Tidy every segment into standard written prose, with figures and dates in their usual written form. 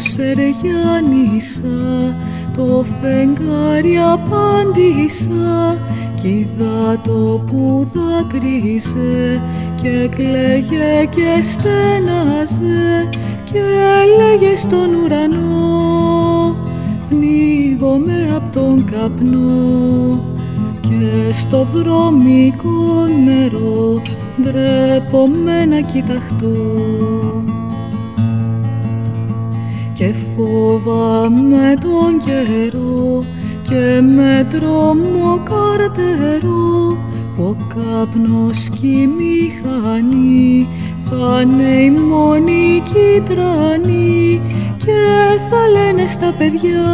σεριάνισα, το φεγγάρι απάντησα κι είδα το που δάκρυζε και κλαίγε και στέναζε και έλεγε στον ουρανό πνίγομαι απ' τον καπνό και στο βρώμικο νερό ντρέπομαι να κοιταχτώ και φοβάμαι τον καιρό και με τρόμο καρτερό που ο καπνός κι η μηχανή θα είναι η μόνη κυτρανή και θα λένε στα παιδιά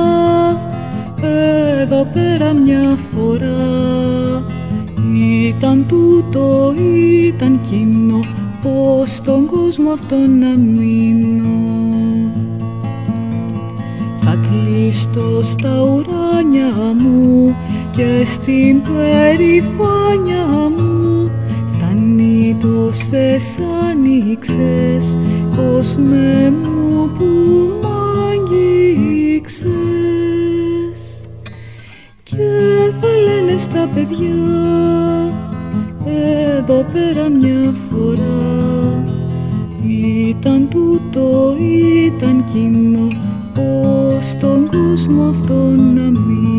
εδώ πέρα μια φορά ήταν τούτο, ήταν κοινό πως στον κόσμο αυτό να μείνω. Θα κλείστω στα ουράνια μου και στην περηφάνια μου φτάνει τόσες άνοιξες κόσμε μου που μ' αγγίξες και θα λένε στα παιδιά εδώ πέρα μια φορά ήταν τούτο, ήταν κοινό πως στον κόσμο αυτό να μην